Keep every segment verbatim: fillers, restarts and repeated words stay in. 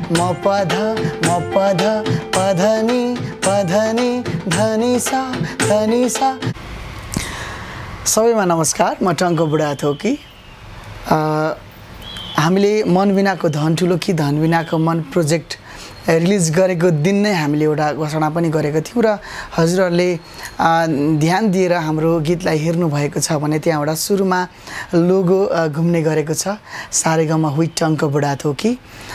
म पध म पध पधनी पधनी धनी सा धनी सा। सबैमा नमस्कार, म टङ्क बुढाथोकी। हामीले मन बिनाको धन ठुलो कि धन बिनाको मन प्रोजेक्ट रिलिज गरेको दिन नै हामीले एउटा घोषणा पनि गरेको थियौँ र हजुरहरूले ध्यान दिएर हाम्रो गीतलाई हेर्नु भएको छ भने त्यहाँबाट सुरुमा लोगो घुम्ने गरेको छ, सारेगामा हुई टङ्क बुढाथोकी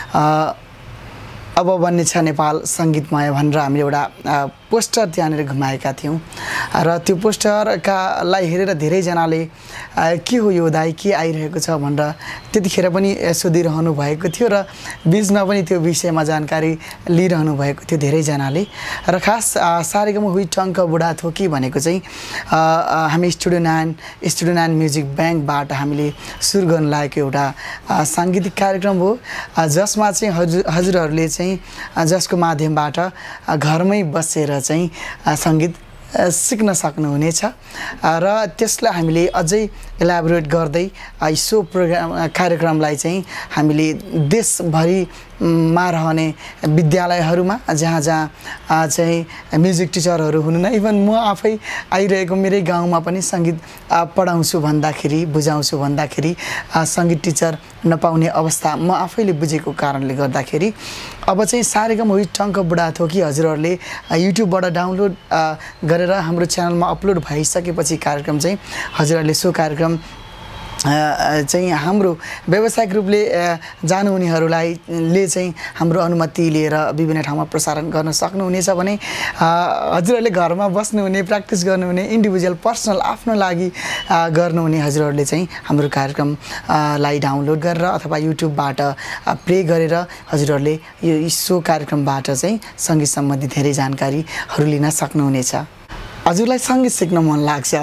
अब बन्ने छ नेपाल सङ्गीतमय भनेर हामीले एउटा पोस्टर त्यहाँनिर घुमाएका थियौँ र त्यो पोस्टरकालाई हेरेर धेरैजनाले के हो यो दाइ, के आइरहेको छ भनेर त्यतिखेर पनि सोधिरहनु भएको थियो र बिचमा पनि त्यो विषयमा जानकारी लिइरहनु भएको थियो धेरैजनाले। र खास सारेगामा हुई टङ्क बुढाथोकी भनेको चाहिँ हामी studio nine studio nine music ब्याङ्कबाट हामीले सुरु गर्न लागेको एउटा साङ्गीतिक कार्यक्रम हो, जसमा चाहिँ हजुर हजुरहरूले चाहिँ जसको माध्यमबाट घरमै बसेर चाहिँ सङ्गीत सिक्न सक्नुहुनेछ र त्यसलाई हामीले अझै इलाबोरेट गर्दै सो प्रोग्राम कार्यक्रमलाई चाहिँ हामीले देशभरिमा रहने विद्यालयहरूमा जहाँ जहाँ चाहिँ म्युजिक टिचरहरू हुनुहुन्न, इभन म आफै आइरहेको मेरै गाउँमा पनि सङ्गीत पढाउँछु भन्दाखेरि बुझाउँछु भन्दाखेरि सङ्गीत टिचर नपाउने अवस्था म आफैले बुझेको कारणले गर्दाखेरि अब चाहिँ सारेगामा हुई टङ्क बुढाथोकी हजुरहरूले युट्युबबाट डाउनलोड गरेर हाम्रो च्यानलमा अपलोड भइसकेपछि कार्यक्रम चाहिँ हजुरहरूले सो कार्यक्रम चाहिँ हाम्रो व्यावसायिक रूपले जानुहुनेहरूलाई ले चाहिँ हाम्रो अनुमति लिएर विभिन्न ठाउँमा प्रसारण गर्न सक्नुहुनेछ भने हजुरहरूले घरमा बस्नुहुने, प्र्याक्टिस गर्नुहुने, इन्डिभिजुअल पर्सनल आफ्नो लागि गर्नुहुने हजुरहरूले चाहिँ हाम्रो कार्यक्रमलाई डाउनलोड गरेर अथवा युट्युबबाट प्ले गरेर हजुरहरूले यो सो कार्यक्रमबाट चाहिँ सङ्गीत सम्बन्धी धेरै जानकारीहरू लिन सक्नुहुनेछ। हजुरलाई सङ्गीत सिक्न मन लाग्छ,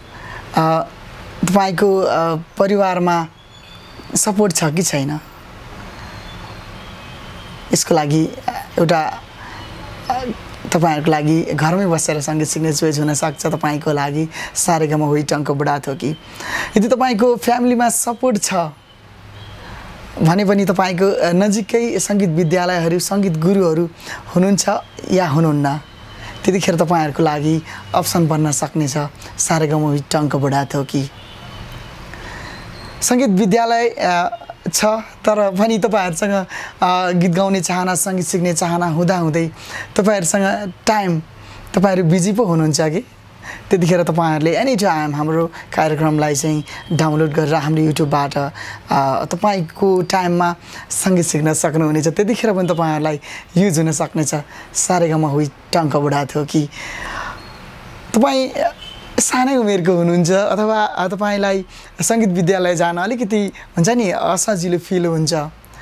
तपाईको परिवारमा सपोर्ट छ कि छैन, यसको लागि एउटा तपाईहरुको लागि घरमै बसेर सङ्गीत सिक्ने चोइस हुन सक्छ तपाईको लागि सारेगामा हुई टङ्क बुढाथोकी। यदि तपाईको फ्यामिलीमा सपोर्ट छ भने पनि तपाईको नजिकै सङ्गीत विद्यालयहरू, सङ्गीत गुरुहरू हुनुहुन्छ या हुनुहुन्न, त्यतिखेर तपाईहरुको लागि अप्सन बन्न सक्नेछ सारेगामा हुई टङ्क बुढाथोकी। सङ्गीत विद्यालय छ तर पनि तपाईहरुसँग गीत गाउने चाहना, सङ्गीत सिक्ने चाहना हुँदाहुँदै तपाईहरुसँग टाइम, तपाईहरु बिजी पो हुनुहुन्छ कि, त्यतिखेर तपाईहरुले एनी टाइम हाम्रो कार्यक्रमलाई चाहिँ डाउनलोड गरेर हाम्रो युट्युबबाट तपाईको टाइममा सङ्गीत सिक्न सक्नुहुनेछ। त्यतिखेर पनि तपाईहरुलाई युज हुन सक्नेछ सारेगामा हुई टङ्क बुढाथोकी। तपाईँ सानै उमेरको हुनुहुन्छ अथवा तपाईलाई सङ्गीत विद्यालय जान अलिकति हुन्छ नि असजिलो फिल हुन्छ,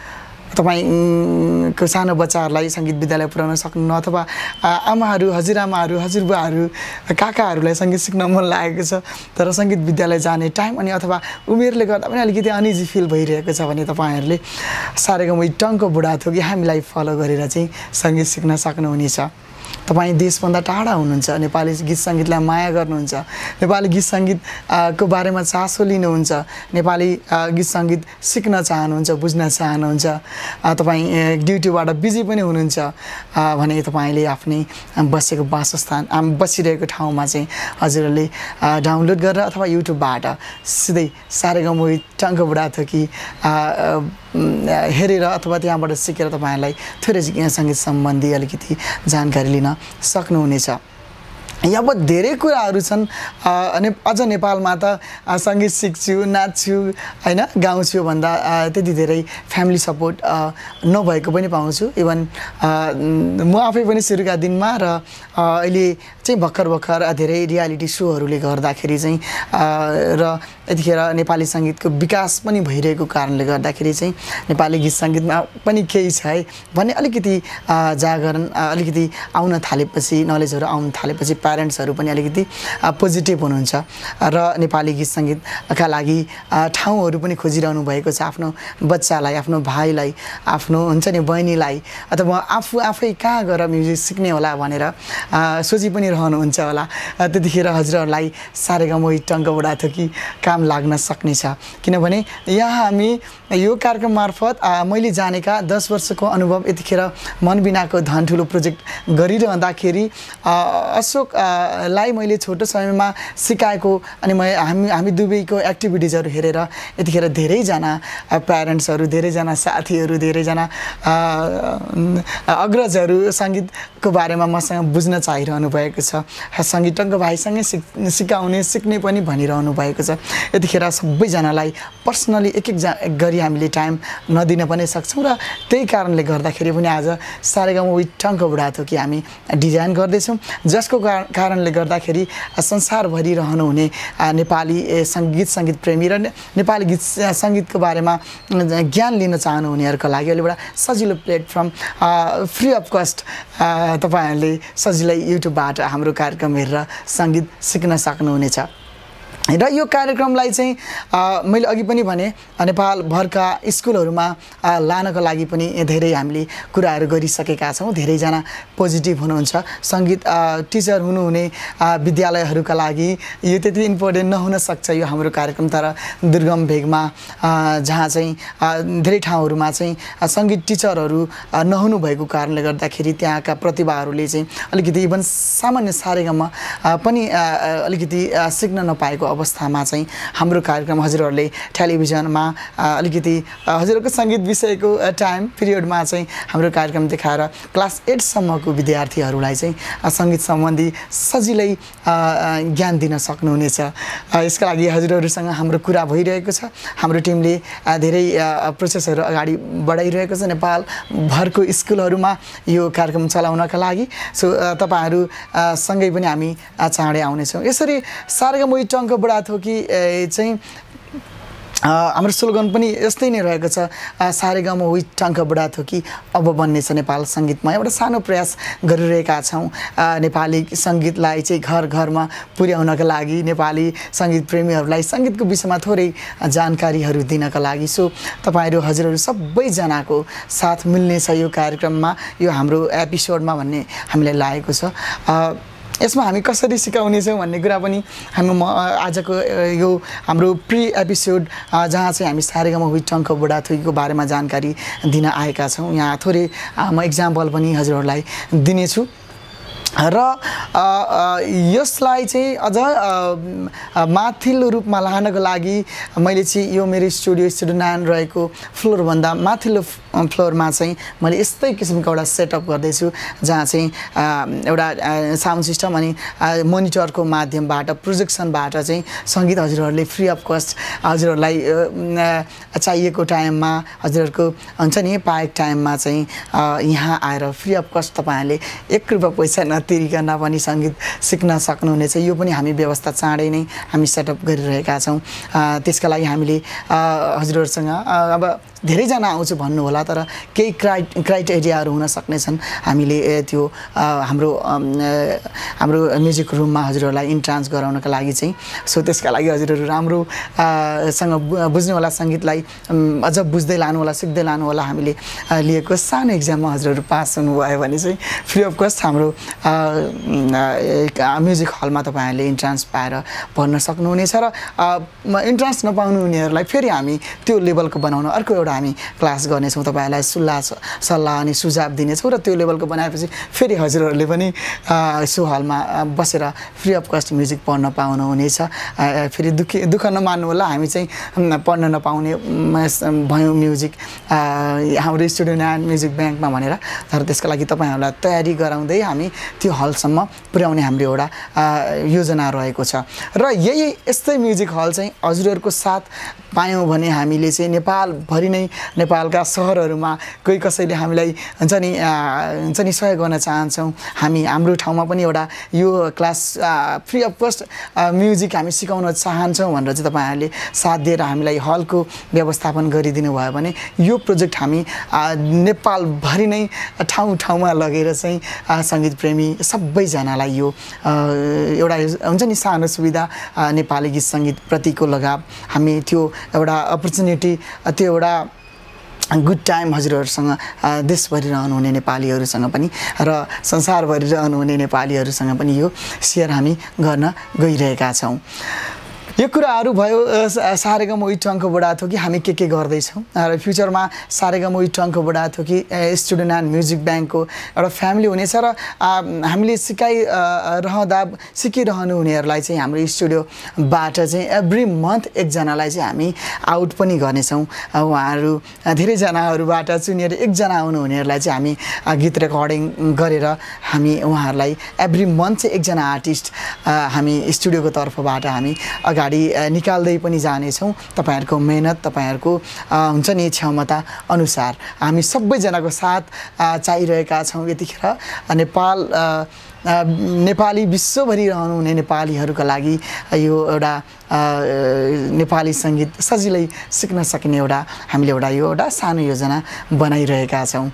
तपाईको सानो बच्चाहरूलाई सङ्गीत विद्यालय पुर्याउन सक्नुहुन्न अथवा आमाहरू, हजुरआमाहरू, हजुरबुवाहरू, काकाहरूलाई सङ्गीत सिक्न मन लागेको छ तर सङ्गीत विद्यालय जाने टाइम अनि अथवा उमेरले गर्दा पनि अलिकति अनिजी फिल भइरहेको छ भने तपाईहरुले सारेगामा हुई टङ्क बुढाथोकी हामीलाई फलो गरेर चाहिँ सङ्गीत सिक्न सक्नुहुनेछ। तपाईँ देशभन्दा टाढा हुनुहुन्छ, नेपाली गीत सङ्गीतलाई माया गर्नुहुन्छ, नेपाली गीत सङ्गीत को बारेमा चासो लिनुहुन्छ, नेपाली गीत सङ्गीत सिक्न चाहनुहुन्छ, बुझ्न चाहनुहुन्छ, तपाईँ ड्युटीबाट बिजी पनि हुनुहुन्छ भने तपाईँले आफ्नै बसेको वासस्थान बसिरहेको ठाउँमा चाहिँ हजुरहरूले डाउनलोड गरेर अथवा युट्युबबाट सिधै सारेगामा हुई टङ्क बुढाथोकी हेरेर अथवा त्यहाँबाट सिकेर तपाईहरुलाई थोरै सङ्गीत सम्बन्धी अलिकति जानकारी लिन सक्नुहुनेछ। अब धेरै कुराहरू छन्, अनि अझ नेपालमा त सङ्गीत सिक्छु, नाच्छु, हैन गाउँछु भन्दा त्यति धेरै फ्यामिली सपोर्ट नभएको पनि पाउँछु। इभन म आफै पनि सुरुका दिनमा र अहिले चाहिँ भर्खर भर्खर धेरै रियालिटी सोहरूले गर्दाखेरि चाहिँ र यतिखेर नेपाली सङ्गीतको विकास पनि भइरहेको कारणले गर्दाखेरि चाहिँ नेपाली गीत सङ्गीतमा पनि केही छ है भन्ने अलिकति जागरण अलिकति आउन थालेपछि, नलेजहरू आउन थालेपछि प्यारेन्ट्सहरू पनि अलिकति पोजिटिभ हुनुहुन्छ र नेपाली गीत सङ्गीतका लागि ठाउँहरू पनि खोजिरहनु भएको छ आफ्नो बच्चालाई आफ्नो भाइलाई आफ्नो हुन्छ नि बहिनीलाई अथवा आफू आफै कहाँ गएर म्युजिक सिक्ने होला भनेर सोची पनि रहनुहुन्छ होला त्यतिखेर हजुरहरूलाई सारेगामा टङ्क बुढाथोकी काम लाग्न सक्नेछ किनभने यहाँ हामी यो कार्यक्रम मार्फत मैले जानेका दस वर्षको अनुभव यतिखेर मनबिनाको धन ठुलो प्रोजेक्ट गरिरहँदाखेरि अशोकलाई मैले छोटो समयमा सिकाएको अनि म हामी हामी दुवैको एक्टिभिटिजहरू हेरेर यतिखेर धेरैजना प्यारेन्ट्सहरू धेरैजना साथीहरू धेरैजना अग्रजहरू सङ्गीतको बारेमा मसँग बुझ्न चाहिरहनु भएको छ सङ्गीत टङ्क भाइसँगै सिक सिकाउने सिक्ने पनि भनिरहनु भएको छ यतिखेर सबैजनालाई पर्सनली एक एक गरी हामीले टाइम नदिन पनि सक्छौँ र त्यही कारणले गर्दाखेरि पनि आज सारेगामा विथ टङ्क बुढाथोकी हामी डिजाइन गर्दैछौँ जसको कारणले गर्दाखेरि संसारभरि रहनुहुने नेपाली सङ्गीत सङ्गीत प्रेमी र नेपाली गीत सङ्गीतको बारेमा ज्ञान लिन चाहनुहुनेहरूका लागि अहिले एउटा सजिलो प्लेटफर्म फ्री अफ कस्ट तपाईँहरूले सजिलै युट्युबबाट हाम्रो कार्यक्रम हेरेर सङ्गीत सिक्न सक्नुहुनेछ र यो कार्यक्रमलाई चाहिँ मैले अघि पनि भने नेपालभरका स्कुलहरूमा लानको लागि पनि धेरै हामीले कुराहरू गरिसकेका छौँ धेरैजना पोजिटिभ हुनुहुन्छ सङ्गीत टिचर हुनुहुने विद्यालयहरूका लागि यो त्यति इम्पोर्टेन्ट नहुन सक्छ यो हाम्रो कार्यक्रम तर दुर्गम भेगमा जहाँ चाहिँ धेरै ठाउँहरूमा चाहिँ सङ्गीत टिचरहरू नहुनु भएको कारणले गर्दाखेरि त्यहाँका प्रतिभाहरूले चाहिँ अलिकति इभन सामान्य सारेगामा पनि अलिकति सिक्न नपाएको अवस्थामा चाहिँ हाम्रो कार्यक्रम हजुरहरूले टेलिभिजनमा अलिकति हजुरहरूको सङ्गीत विषयको टाइम पिरियडमा चाहिँ हाम्रो कार्यक्रम देखाएर क्लास एटसम्मको विद्यार्थीहरूलाई चाहिँ सङ्गीत सम्बन्धी सजिलै ज्ञान दिन सक्नुहुनेछ यसका लागि हजुरहरूसँग हाम्रो कुरा भइरहेको छ हाम्रो टिमले धेरै प्रोसेसहरू अगाडि बढाइरहेको छ नेपालभरको स्कुलहरूमा यो कार्यक्रम चलाउनका लागि सो तपाईँहरू सँगै पनि हामी चाँडै आउनेछौँ यसरी सारेगामा विथ टङ्क बुढाथोकी चाहिँ हाम्रो स्लोगन पनि यस्तै नै रहेको छ सारेगामा विथ टङ्क बुढाथोकी अब बन्नेछ नेपाल सङ्गीतमा एउटा सानो प्रयास गरिरहेका छौँ नेपाली सङ्गीतलाई चाहिँ घर घरमा पुर्याउनका लागि नेपाली सङ्गीत प्रेमीहरूलाई सङ्गीतको विषयमा थोरै जानकारीहरू दिनका लागि सो तपाईँहरू हजुरहरू सबैजनाको साथ मिल्नेछ यो कार्यक्रममा यो हाम्रो एपिसोडमा भन्ने हामीलाई लागेको छ यसमा हामी कसरी सिकाउनेछौँ भन्ने कुरा पनि हामी आजको यो हाम्रो प्री एपिसोड जहाँ चाहिँ हामी सारेगामा विथ टङ्क बुढाथोकीको बारेमा जानकारी दिन आएका छौँ यहाँ थोरै म इक्जाम्पल पनि हजुरहरूलाई दिनेछु र यसलाई चाहिँ अझ माथिल्लो रूपमा लानको लागि मैले चाहिँ यो मेरो स्टुडियो स्टुडियो नाइन रहेको फ्लोरभन्दा माथिल्लो फ्लोरमा चाहिँ मैले यस्तै किसिमको एउटा सेटअप गर्दैछु जहाँ चाहिँ एउटा साउन्ड सिस्टम अनि मोनिटरको माध्यमबाट प्रोजेक्सनबाट चाहिँ सङ्गीत हजुरहरूले फ्री अफ कस्ट हजुरहरूलाई चाहिएको टाइममा हजुरहरूको हुन्छ नि पाएको टाइममा चाहिँ यहाँ आएर फ्री अफ कस्ट तपाईँहरूले एक रुपियाँ पैसा नतिरिकन पनि सङ्गीत सिक्न सक्नुहुनेछ यो पनि हामी व्यवस्था चाँडै नै हामी सेटअप गरिरहेका छौँ त्यसका लागि हामीले हजुरहरूसँग अब धेरैजना आउँछु भन्नु होला तर केही क्राइ क्राइटेरियाहरू हुन सक्नेछन् हामीले त्यो हाम्रो हाम्रो म्युजिक रुममा हजुरहरूलाई इन्ट्रान्स गराउनका लागि चाहिँ सो त्यसका लागि हजुरहरू राम्रोसँग बुझ्नु होला सङ्गीतलाई अझ बुझ्दै लानु होला सिक्दै लानु होला हामीले लिएको सानो इक्जाममा हजुरहरू पास हुनुभयो भने चाहिँ फ्री अफ कस्ट हाम्रो म्युजिक हलमा तपाईँहरूले इन्ट्रान्स पाएर भर्न सक्नुहुनेछ र इन्ट्रान्स नपाउनु हुनेहरूलाई फेरि हामी त्यो लेभलको बनाउन अर्को एउटा हामी क्लास गर्नेछौँ तपाईँहरूलाई सल्लाह सल्लाह अनि सुझाव दिनेछौँ र त्यो लेभलको बनाएपछि फेरि हजुरहरूले पनि सो हलमा बसेर फ्री अफ कस्ट म्युजिक पढ्न पाउनुहुनेछ फेरि दुःखी दुःख नमान्नु होला हामी चाहिँ पढ्न नपाउने भयौँ म्युजिक हाम्रो स्टुडियो नाइन म्युजिक ब्याङ्कमा भनेर तर त्यसको लागि तपाईँहरूलाई तयारी गराउँदै हामी त्यो हलसम्म पुर्याउने हाम्रो एउटा योजना रहेको छ र यही यस्तै म्युजिक हल चाहिँ हजुरहरूको साथ पायौँ भने हामीले चाहिँ नेपालभरि नै नै नेपालका सहरहरूमा कोही कसैले हामीलाई हुन्छ नि हुन्छ नि सहयोग गर्न चाहन्छौँ हामी हाम्रो ठाउँमा पनि एउटा यो class free of cost music हामी सिकाउन चाहन्छौँ भनेर चाहिँ तपाईँहरूले साथ दिएर हामीलाई हलको व्यवस्थापन गरिदिनु भयो भने यो प्रोजेक्ट हामी नेपालभरि नै ठाउँ ठाउँमा लगेर चाहिँ सङ्गीत प्रेमी सबैजनालाई यो एउटा हुन्छ नि सानो सुविधा नेपाली गीत सङ्गीतप्रतिको लगाव हामी त्यो एउटा अपर्च्युनिटी त्यो एउटा गुड टाइम हजुरहरूसँग देशभरि रहनुहुने नेपालीहरूसँग पनि र संसारभरि रहनुहुने नेपालीहरूसँग पनि यो सेयर हामी गर्न गइरहेका छौँ। यो कुराहरू भयो सारेगामा उही टङ्क बडा थोकी हामी के के गर्दैछौँ र फ्युचरमा सारेगामा उही टङ्क बडा थोकी स्टुडेन्ट एन्ड म्युजिक ब्याङ्कको एउटा फ्यामिली हुनेछ र हामीले सिकाइरहँदा सिकिरहनु हुनेहरूलाई चाहिँ हाम्रो स्टुडियोबाट चाहिँ एभ्री मन्थ एकजनालाई चाहिँ हामी आउट पनि गर्नेछौँ। उहाँहरू धेरैजनाहरूबाट चुनिएर एकजना आउनुहुनेहरूलाई चाहिँ हामी गीत रेकर्डिङ गरेर हामी उहाँहरूलाई एभ्री मन्थ चाहिँ एकजना आर्टिस्ट हामी स्टुडियोको तर्फबाट हामी अगाडि निकाल्दै पनि जानेछौँ। तपाईँहरूको मेहनत तपाईँहरूको हुन्छ नि क्षमता अनुसार हामी सबैजनाको साथ चाहिरहेका छौँ। यतिखेर नेपाल नेपाली विश्वभरि रहनुहुने नेपालीहरूका लागि यो एउटा नेपाली सङ्गीत सजिलै सिक्न सकिने एउटा हामीले एउटा यो एउटा सानो योजना बनाइरहेका छौँ।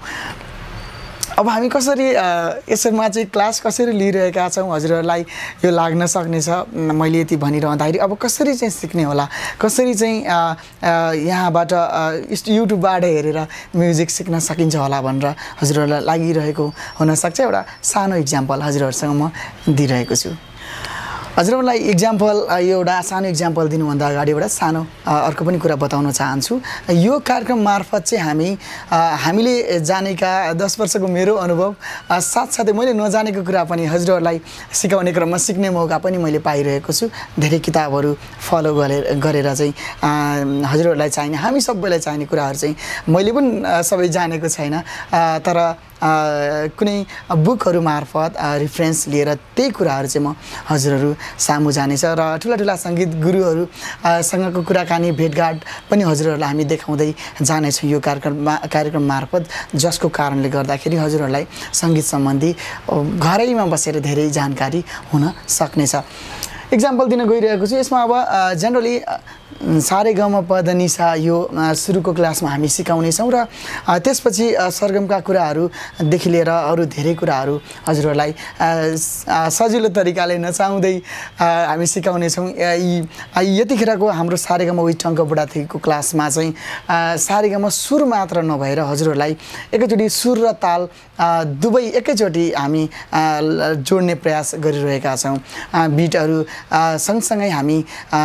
अब हामी कसरी यसमा चाहिँ क्लास कसरी लिइरहेका छौँ हजुरहरूलाई यो लाग्न सक्नेछ मैले यति भनिरहँदाखेरि अब कसरी चाहिँ सिक्ने होला कसरी चाहिँ यहाँबाट युट्युबबाट हेरेर म्युजिक सिक्न सकिन्छ होला भनेर हजुरहरूलाई लागिरहेको हुनसक्छ। एउटा सानो इक्जाम्पल हजुरहरूसँग म दिइरहेको छु। हजुरहरूलाई इक्जाम्पल यो एउटा सानो इक्जाम्पल दिनुभन्दा अगाडि एउटा सानो अर्को पनि कुरा बताउन चाहन्छु। यो कार्यक्रम मार्फत चाहिँ हामी हामीले जानेका दस वर्षको मेरो अनुभव साथसाथै मैले नजानेको कुरा पनि हजुरहरूलाई सिकाउने क्रममा सिक्ने मौका पनि मैले पाइरहेको छु। धेरै किताबहरू फलो गरेर गरेर चाहिँ हजुरहरूलाई चाहिने हामी सबैलाई चाहिने कुराहरू चाहिँ मैले पनि सबै जानेको छैन तर कुनै बुकहरू मार्फत रिफरेन्स लिएर त्यही कुराहरू चाहिँ म हजुरहरू सामु जानेछ र ठुला ठुला सङ्गीत गुरुहरूसँगको कुराकानी भेटघाट पनि हजुरहरूलाई हामी देखाउँदै जानेछौँ यो कार्यक्रममा कार्यक्रम मार्फत जसको कारणले गर्दाखेरि हजुरहरूलाई सङ्गीत सम्बन्धी घरैमा बसेर धेरै जानकारी हुन सक्नेछ। इक्जाम्पल दिन गइरहेको छु। यसमा अब जेनरली सारेगामा पदनिसा यो सुरुको क्लासमा हामी सिकाउनेछौँ र त्यसपछि सरगमका कुराहरूदेखि लिएर अरू धेरै कुराहरू हजुरहरूलाई सजिलो तरिकाले नचाउँदै हामी सिकाउनेछौँ। यतिखेरको हाम्रो सारेगामा उही टङ्क बुढाथीको क्लासमा चाहिँ सारेगामा सुर मात्र नभएर हजुरहरूलाई एकैचोटि सुर र ताल दुवै एकैचोटि हामी जोड्ने प्रयास गरिरहेका छौँ। बिटहरू सँगसँगै हामी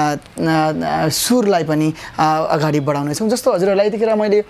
सुरलाई पनि अगाडि बढाउनेछौँ। जस्तो हजुरहरूलाई यतिखेर मैले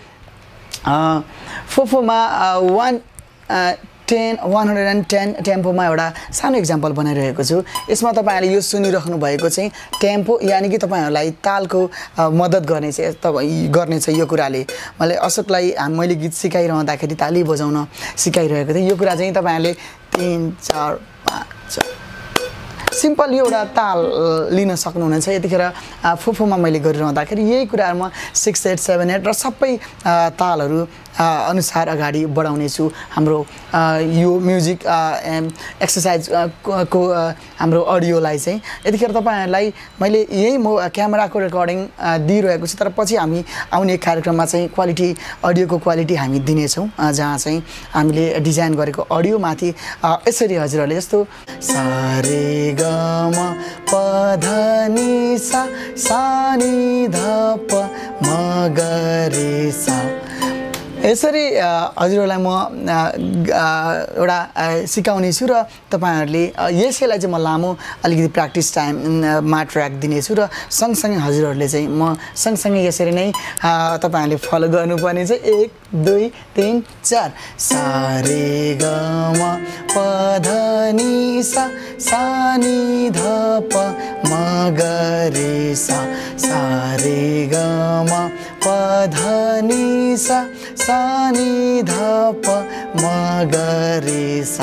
फोफोमा one ten one hundred and ten टेम्पोमा एउटा सानो इक्जाम्पल बनाइरहेको छु। यसमा तपाईँहरूले यो सुनिराख्नु भएको चाहिँ टेम्पो यानि कि तपाईँहरूलाई तालको मद्दत गर्ने चाहिँ तपाईँ गर्नेछ। यो कुराले मैले अशोकलाई मैले गीत सिकाइरहँदाखेरि ताली बजाउन सिकाइरहेको थिएँ। यो कुरा चाहिँ तपाईँहरूले तिन चार पाँच छ सिम्पल यो एउटा ताल लिन सक्नुहुनेछ। यतिखेर फुफुमा मैले गरिरहँदाखेरि यही कुराहरूमा सिक्स एट सेभेन एट र सबै तालहरू अनुसार अगाडि बढाउनेछु। हाम्रो यो म्युजिक एक्सर्साइज को हाम्रो अडियोलाई चाहिँ यतिखेर तपाईँहरूलाई मैले यही म क्यामेराको रेकर्डिङ दिइरहेको छु तर पछि हामी आउने कार्यक्रममा चाहिँ क्वालिटी अडियोको क्वालिटी हामी दिनेछौँ जहाँ चाहिँ हामीले डिजाइन गरेको अडियोमाथि यसरी हजुरहरूले जस्तो सारे ग म प ध नि सा सा नि ध प म ग रे सा यसरी हजुरहरूलाई म एउटा सिकाउने छु र तपाईँहरूले यसैलाई चाहिँ म लामो अलिकति प्र्याक्टिस टाइममा ट्र्याक दिनेछु र सँगसँगै हजुरहरूले चाहिँ म सँगसँगै यसरी नै तपाईँहरूले फलो गर्नुपर्ने चाहिँ एक दुई तिन चार सा रे ग म प ध नि सा सा नि ध प म ग रे सा सा रे ग म प ध नि सा सा नि ध प म ग रे सा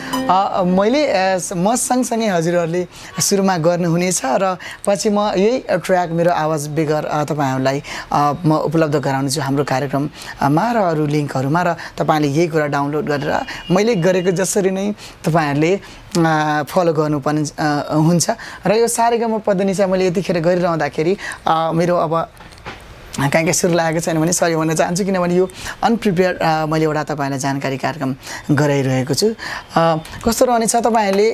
मैले म सँगसँगै हजुरहरूले सुरुमा गर्नुहुनेछ र पछि म यही ट्र्याक मेरो आवाज बेगर तपाईँहरूलाई म उपलब्ध गराउनेछु हाम्रो कार्यक्रममा र अरू लिङ्कहरूमा र तपाईँले यही कुरा डाउनलोड गरेर मैले गरेको जसरी नै तपाईँहरूले फलो गर्नुपर्ने हुन्छ र यो सारेगामा पदनिसा मैले यतिखेर गरिरहँदाखेरि मेरो अब कहीँ कहीँ सुरु लागेको छैन भने सरी भन्न चाहन्छु किनभने यो अनप्रिपेयर मैले एउटा तपाईँलाई जानकारी कार्यक्रम गराइरहेको छु। कस्तो रहनेछ तपाईँहरूले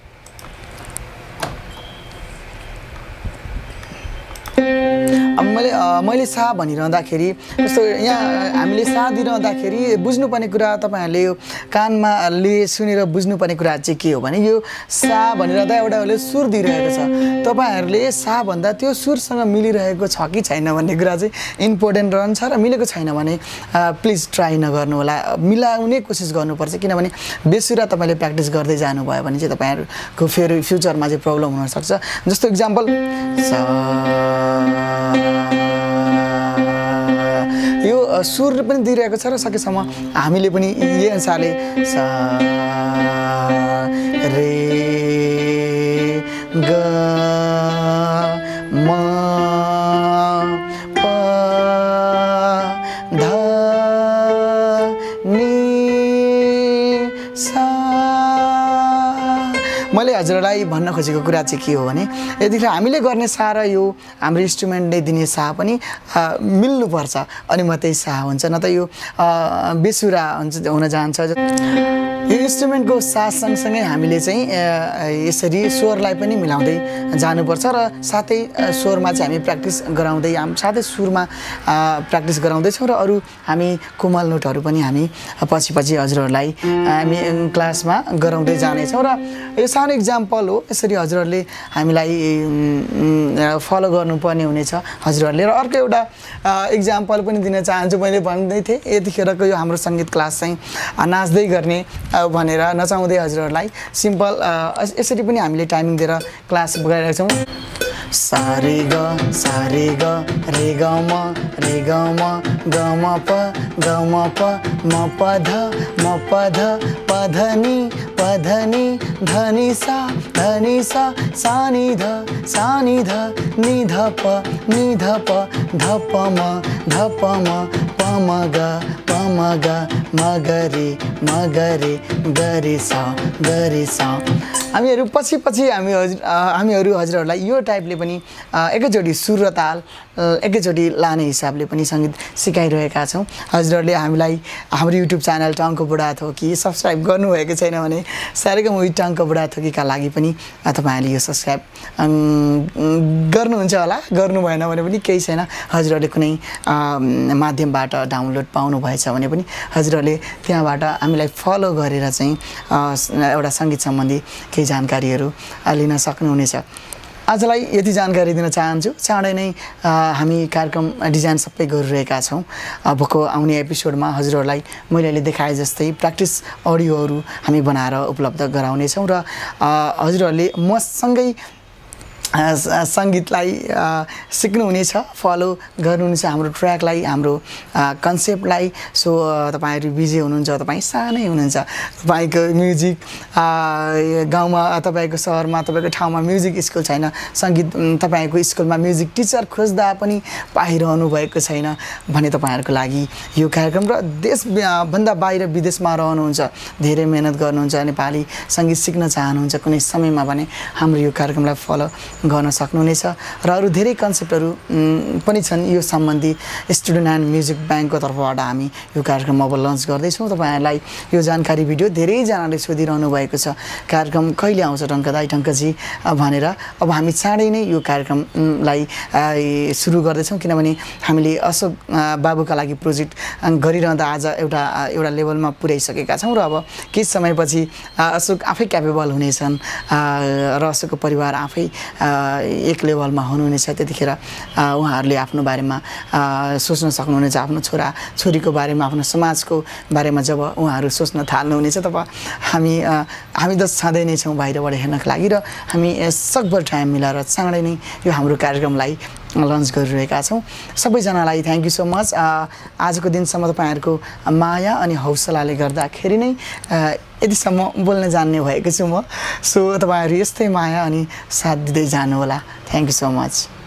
अब मैले मैले सा भनिरहँदाखेरि जस्तो यहाँ हामीले सा दिइरहँदाखेरि बुझ्नुपर्ने कुरा तपाईँहरूले यो कानमा ले सुनेर बुझ्नुपर्ने कुरा चाहिँ के हो भने यो सा भनिरहँदा एउटा उसले सुर दिइरहेको छ, तपाईँहरूले सा भन्दा त्यो सुरसँग मिलिरहेको छ कि छैन भन्ने कुरा चाहिँ इम्पोर्टेन्ट रहन्छ र मिलेको छैन भने प्लिज ट्राई नगर्नु होला, मिलाउने कोसिस गर्नुपर्छ किनभने बेसुरा तपाईँले प्र्याक्टिस गर्दै जानुभयो भने चाहिँ तपाईँहरूको फेरि फ्युचरमा चाहिँ प्रब्लम हुनसक्छ। जस्तो इक्जाम्पल यो सुर पनि दिइरहेको छ र सकेसम्म हामीले पनि यही अनुसारले सा रे ग म प ध नि सा। मैले हजुरलाई भन्न खोजेको कुरा चाहिँ के हो भने यतिखेर हामीले गर्ने सा र यो हाम्रो इन्स्ट्रुमेन्टले दिने सा पनि मिल्नुपर्छ अनि मात्रै सा हुन्छ, न त यो बेसुरा हुन्छ हुन जान्छ। यो इन्स्ट्रुमेन्टको साथ सँगसँगै हामीले चाहिँ यसरी स्वरलाई पनि मिलाउँदै जानुपर्छ र साथै स्वरमा चाहिँ हामी प्र्याक्टिस गराउँदै हामी साथै सुरमा प्र्याक्टिस गराउँदैछौँ र अरू हामी कोमल नोटहरू पनि हामी पछि पछि हजुरहरूलाई हामी क्लासमा गराउँदै जानेछौँ र यो सानो इक्जाम्पल हो। यसरी हजुरहरूले हामीलाई फलो गर्नुपर्ने हुनेछ हजुरहरूले। र अर्को एउटा इक्जाम्पल पनि दिन चाहन्छु, मैले भन्दै थिएँ यतिखेरको यो हाम्रो सङ्गीत क्लास चाहिँ नाच्दै गर्ने भनेर नचाउँदै हजुरहरूलाई सिम्पल यसरी पनि हामीले टाइमिङ दिएर क्लास गराइरहेको छौँ। सा रे ग सा रे ग रे ग म रे ग म ग म प ग म प म प ध म प ध प ध नि प ध नि ध नि सा ध नि सा सा नि ध सा नि ध नि ध प नि ध प ध प म ध प म प म ग प म ग म ग रे म ग रे ग रे सा ग रे सा। हामीहरू पछि पछि हामी हजुर हामीहरू हजुरहरूलाई यो टाइपले पनि एकैचोटि सुर र ताल एकैचोटि लाने हिसाबले पनि सङ्गीत सिकाइरहेका छौँ। हजुरहरूले हामीलाई हाम्रो युट्युब च्यानल टङ्क बुढा थोकी सब्सक्राइब गर्नुभएको छैन भने सारेको मुभी टङ्क बुढा थोकीका लागि पनि तपाईँहरूले यो सब्सक्राइब गर्नुहुन्छ होला, गर्नु भएन भने पनि केही छैन। हजुरहरूले कुनै माध्यमबाट डाउनलोड पाउनु भएछ भने पनि हजुरहरूले त्यहाँबाट हामीलाई फलो गरेर चाहिँ एउटा सङ्गीत सम्बन्धी केही जानकारीहरू लिन सक्नुहुनेछ। आजलाई यति जानकारी दिन चाहन्छु। चाँडै नै हामी कार्यक्रम डिजाइन सबै गरिरहेका छौँ। अबको आउने एपिसोडमा हजुरहरूलाई मैले अहिले देखाए जस्तै प्र्याक्टिस अडियोहरू हामी बनाएर उपलब्ध गराउनेछौँ र हजुरहरूले मसँगै सङ्गीतलाई सिक्नुहुनेछ, फलो गर्नुहुनेछ हाम्रो ट्र्याकलाई, हाम्रो कन्सेप्टलाई। सो तपाईँहरू बिजी हुनुहुन्छ, तपाईँ सानै हुनुहुन्छ, तपाईँको म्युजिक गाउँमा तपाईँको सहरमा तपाईँको ठाउँमा म्युजिक स्कुल छैन, सङ्गीत तपाईँको स्कुलमा म्युजिक टिचर खोज्दा पनि पाइरहनु भएको छैन भने तपाईँहरूको लागि यो कार्यक्रम र देशभन्दा बाहिर विदेशमा रहनुहुन्छ, धेरै मेहनत गर्नुहुन्छ, नेपाली सङ्गीत सिक्न चाहनुहुन्छ कुनै समयमा भने हाम्रो यो कार्यक्रमलाई फलो गर्न सक्नुहुनेछ। र अरू धेरै कन्सेप्टहरू पनि छन् यो सम्बन्धी स्टुडेन्ट एन्ड म्युजिक ब्याङ्कको तर्फबाट हामी यो कार्यक्रम अब लन्च गर्दैछौँ। तपाईँहरूलाई यो जानकारी भिडियो धेरैजनाले सोधिरहनु भएको छ, कार्यक्रम कहिले आउँछ टङ्कदाई टङ्कजी भनेर। अब हामी चाँडै नै यो कार्यक्रमलाई सुरु गर्दैछौँ किनभने हामीले अशोक बाबुका लागि प्रोजेक्ट गरिरहँदा आज एउटा एउटा लेभलमा पुर्याइसकेका छौँ र अब केही समयपछि अशोक आफै क्यापेबल हुनेछन् र अशोकको परिवार आफै एक लेभलमा हुनुहुनेछ। त्यतिखेर उहाँहरूले आफ्नो बारेमा सोच्न सक्नुहुनेछ, आफ्नो छोरा छोरीको बारेमा, आफ्नो समाजको बारेमा जब उहाँहरू सोच्न थाल्नुहुनेछ तब हामी हामी त छँदै नै छौँ बाहिरबाट हेर्नको लागि र हामी सकभर टाइम मिलाएर चाँडै नै यो हाम्रो कार्यक्रमलाई लन्च गरिरहेका छौँ। सबैजनालाई थ्याङ्क यू सो मच। आजको दिनसम्म तपाईँहरूको माया अनि हौसलाले गर्दाखेरि नै यतिसम्म बोल्न जान्ने भएको छु म। सो तपाईँहरू यस्तै माया अनि साथ दिँदै जानुहोला। Thank you so much.